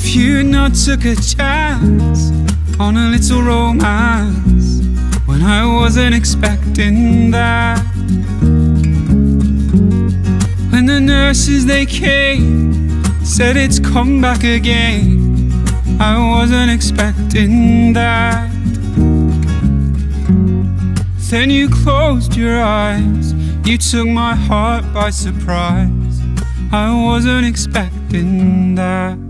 you not took a chance on a little romance when I wasn't expecting that. When the nurses they came, said it's come back again, I wasn't expecting that. Then you closed your eyes, you took my heart by surprise, I wasn't expecting that.